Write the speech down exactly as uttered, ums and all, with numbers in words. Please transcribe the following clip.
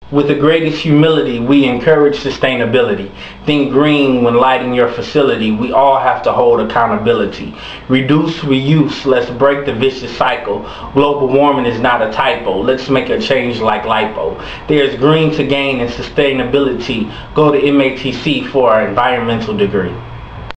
With the greatest humility, we encourage sustainability. Think green when lighting your facility. We all have to hold accountability. Reduce, reuse, let's break the vicious cycle. Global warming is not a typo. Let's make a change like lipo. There's green to gain in sustainability. Go to M A T C for our environmental degree.